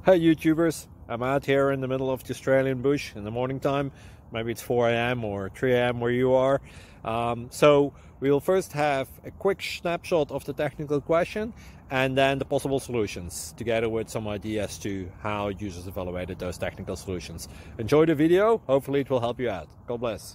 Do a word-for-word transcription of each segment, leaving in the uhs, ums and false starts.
Hey YouTubers, I'm out here in the middle of the Australian bush in the morning time. Maybe it's four A M or three A M where you are. Um, so we'll first have a quick snapshot of the technical question and then the possible solutions, together with some ideas to how users evaluated those technical solutions. Enjoy the video, hopefully it will help you out. God bless.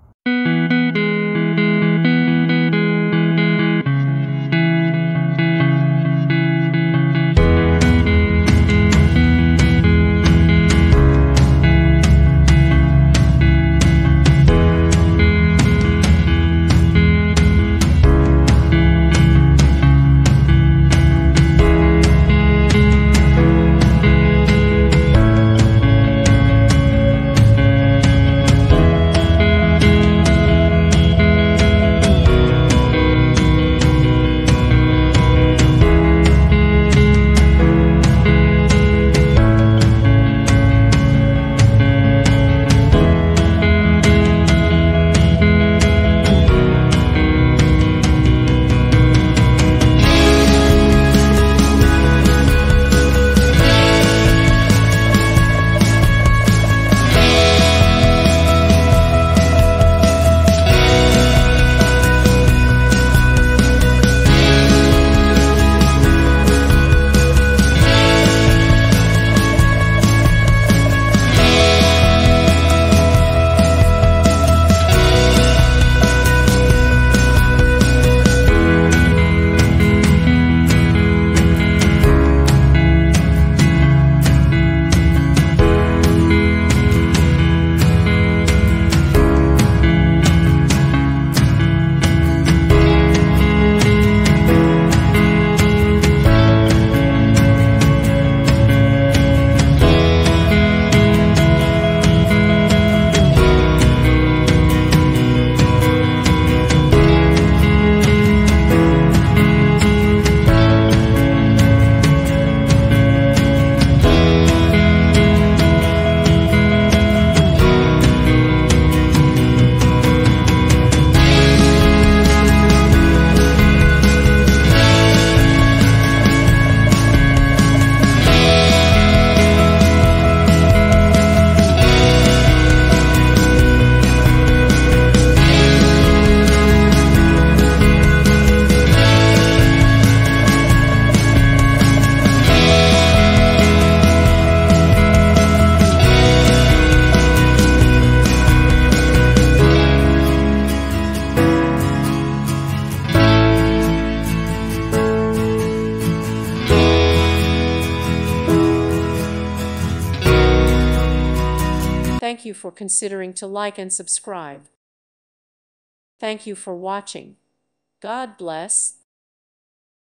Thank you for considering to like and subscribe. Thank you for watching. God bless.